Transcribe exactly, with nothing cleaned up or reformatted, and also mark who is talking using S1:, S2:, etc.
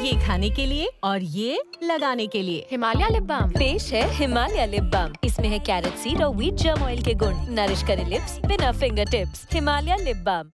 S1: ये खाने के लिए और ये लगाने के लिए।
S2: हिमालय लिप बाम
S3: पेश है हिमालय लिप बाम। इसमें है कैरेट सीड और व्हीट जर्म ऑयल के गुण। नरिश करे लिप्स बिना finger tips. Himalaya lip balm.